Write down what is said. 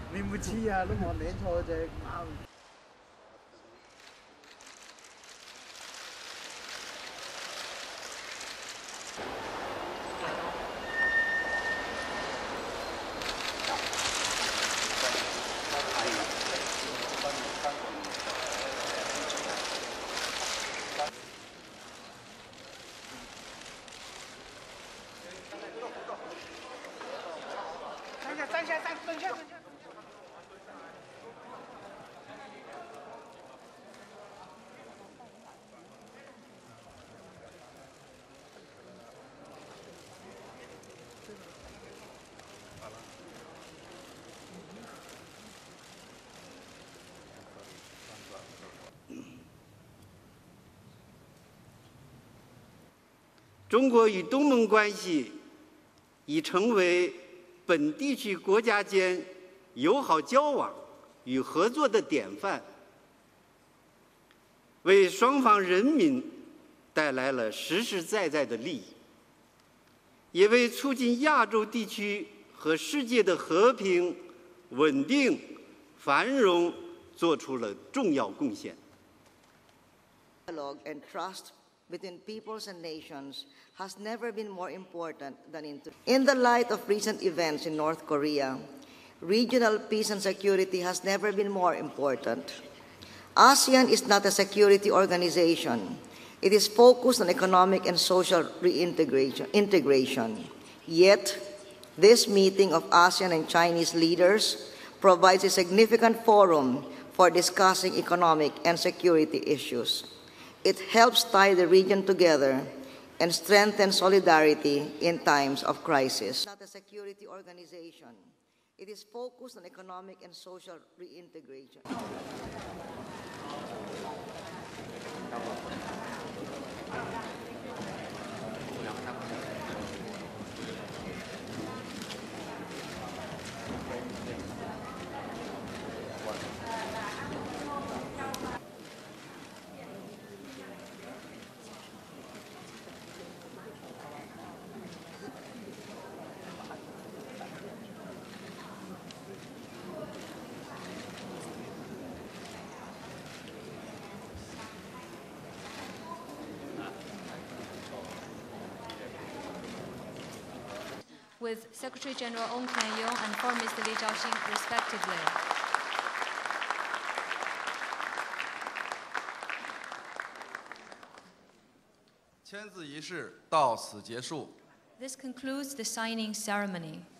你唔似啊，都望名錯隻貓。站下。 中国与东盟关系已成为本地区国家间友好交往与合作的典范，为双方人民带来了实实在在的利益，也为促进亚洲地区和世界的和平、稳定、繁荣做出了重要贡献。 Dialogue and trust between peoples and nations has never been more important than in the light of recent events in North Korea. Regional peace and security has never been more important. ASEAN is not a security organization. It is focused on economic and social integration. Yet, this meeting of ASEAN and Chinese leaders provides a significant forum for discussing economic and security issues. It helps tie the region together and strengthen solidarity in times of crisis. Not a security organization. It is focused on economic and social reintegration. With Secretary General Ong Keng-yong and Foreign Minister Li Zhaoxin, respectively. 签字仪式到此结束。 This concludes the signing ceremony.